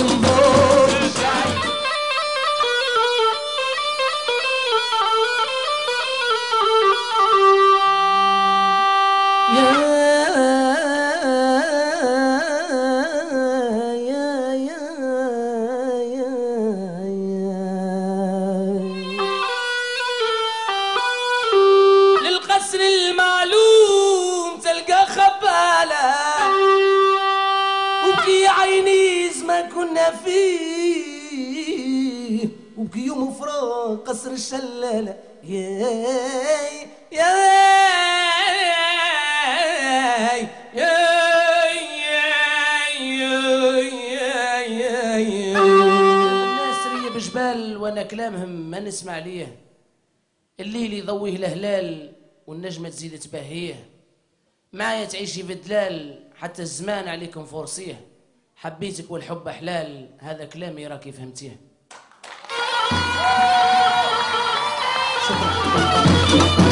تنظر للقصر المعلوم تلقى خبالة وبكي عيني ما كنا فيه وبكي يوم فراق قصر الشلالة ياي ياي الناس ريه بجبال وانا كلامهم ما نسمع ليه الليل يضويه الهلال والنجمة تزيد تبهيه معايا تعيشي في دلال حتى الزمان عليكم فرصيه حبيتك والحب حلال هذا كلامي راكي فهمتيه. شكرا.